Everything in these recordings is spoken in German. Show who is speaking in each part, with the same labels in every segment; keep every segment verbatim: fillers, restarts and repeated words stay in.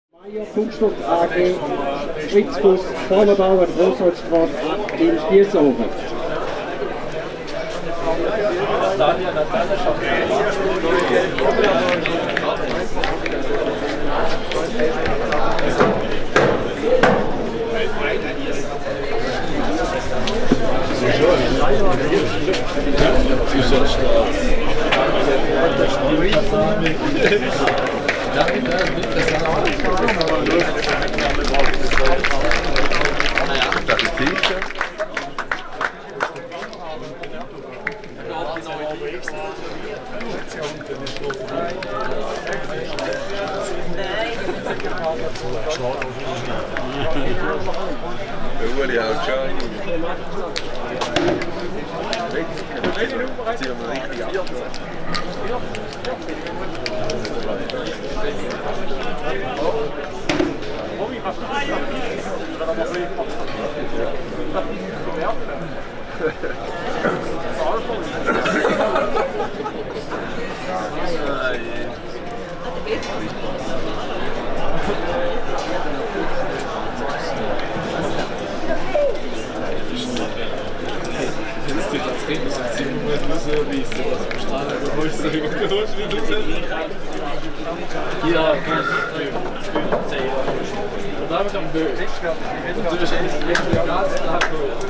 Speaker 1: Meier Kunststoff A G, Spritzguss, Vornerbau und Großholzquart in Spielsofen.
Speaker 2: Uli haut schon. Ziehen wir richtig ab.
Speaker 3: Ja, da habe ich am Bild. Du bist endlich den ganzen Tag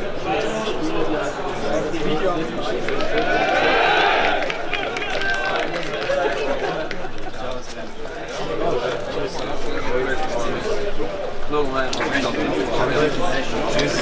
Speaker 3: Video Tschüss.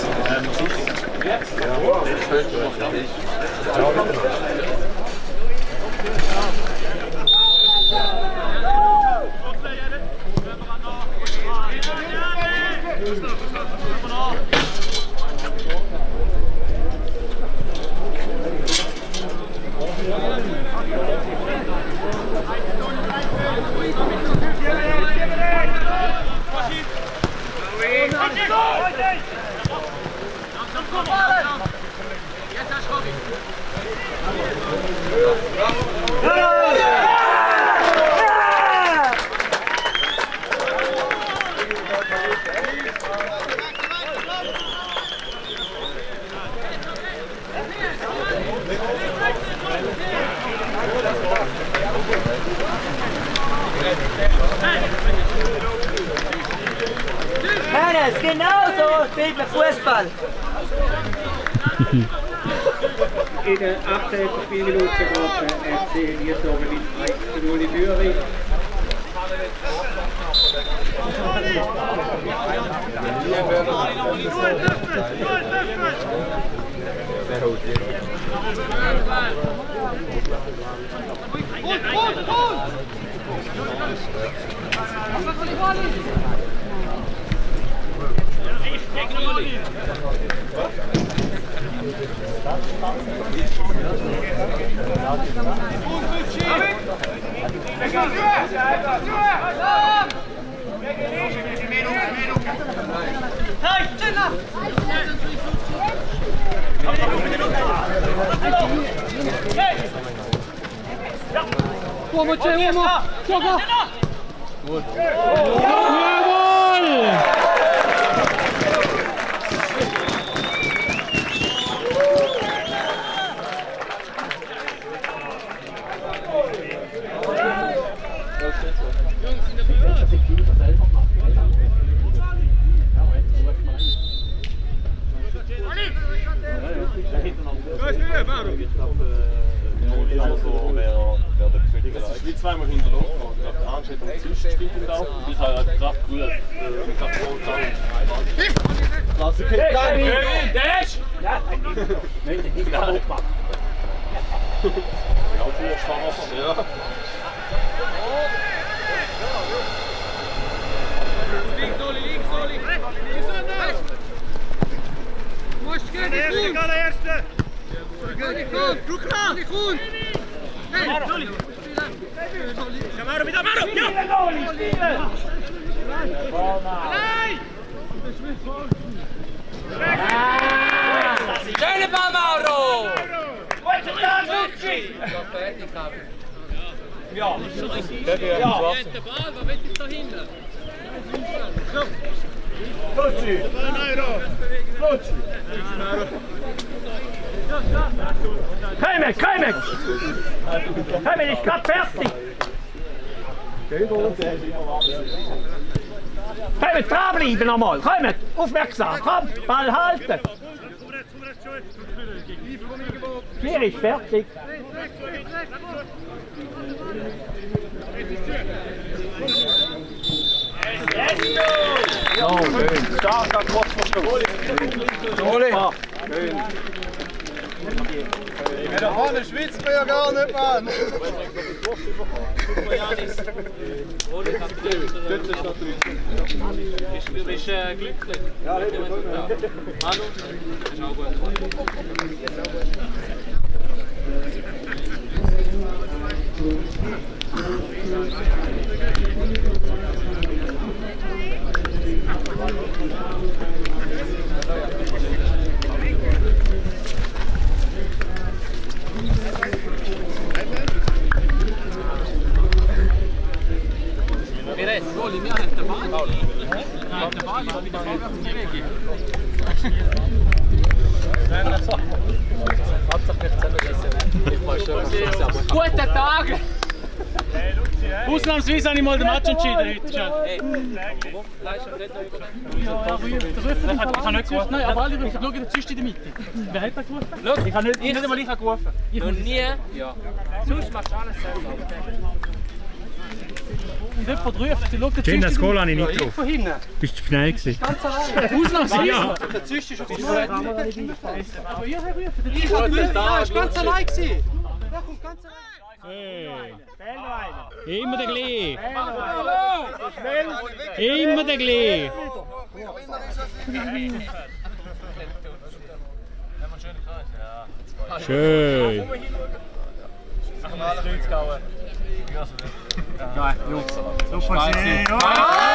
Speaker 4: Hannes, genau so spielt man Fußball.
Speaker 1: In der achtzehnten Spielminute geht der F C Wiesloben mit eins zu null in Führung.
Speaker 5: Vamos, Tje, vamos! Joga! Gut! Jawohl!
Speaker 3: Wie zweimal hinterlaufen. Ich glaube, der Arndt hat am Tisch gespielt im Lauf. Ich habe gesagt, cool, ich habe voll dran. Lass dich nicht rein! Dash! Nein, den nicht kaputt machen. Ja, früher schwach, ja.
Speaker 5: Links, Oli, links, Oli! Du musst gehen, der Erste, der Erste! Du klar! Du klar! Hey, Oli! Maro, wieder Maro! Ja! Allein! Schöne Ball, Mauro! Gute Tag, Lutschi! Ja.
Speaker 3: Der
Speaker 5: Ja. Der Ball, was will ich da hinten?
Speaker 3: Lutschi! Lutschi!
Speaker 6: Keimek, Keimek! Keimek ist gerade fertig! Keimek, dranbleiben nochmal! Keimek, aufmerksam! Komm, Ball halten! Hier ist fertig!
Speaker 3: Ja, schön! Starker Cross von Schluss! Ole! Schön! Ja, da vorne schwitzt man ja gar nicht, Mann! Super, Janis! Ole, ich hab dich. Dort ist da drin. Du bist äh, glücklich. Ja, ich bin glücklich. Hallo? Ist auch gut.
Speaker 5: Wir haben den Ball. Wir haben den Ball, ich habe wieder vorwärts bewegen. Guten Tag! Ausnahmsweise habe ich mal den Match entschieden heute schon. Hey, ja, ich habe nicht gerufen. Nein, aber alle rufen. Schau, der Züst in der Mitte. Wer hat da gerufen? Ich habe nicht, nicht einmal ich gerufen. Noch nie? Ja. Sonst machst du alles selber. Und jemand ruft, schau, der
Speaker 6: Schön, das Goal habe ich nicht
Speaker 5: drauf.
Speaker 6: drauf. Bist du schnell gewesen?
Speaker 5: Ganz allein. Ausnahmsweise.
Speaker 6: Ja.
Speaker 5: Der Züst ist auf dem Boden. Aber ihr habt gerufen. Ich habe gerufen. Ja, ist ganz allein gewesen. Der kommt ganz allein.
Speaker 6: Immer der gleiche. Immer der gleiche. Schön.
Speaker 3: Nein, Jungs. Super,